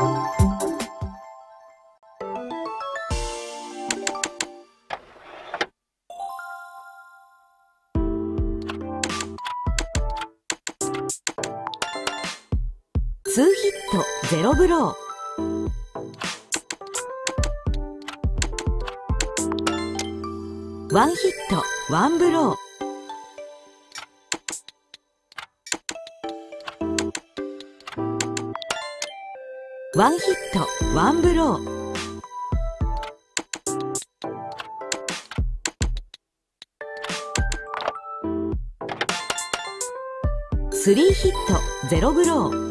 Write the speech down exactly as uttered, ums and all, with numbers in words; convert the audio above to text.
ツーヒットゼロブロー。ワンヒットワンブロー。ワンヒットワンブロー。スリーヒットゼロブロー。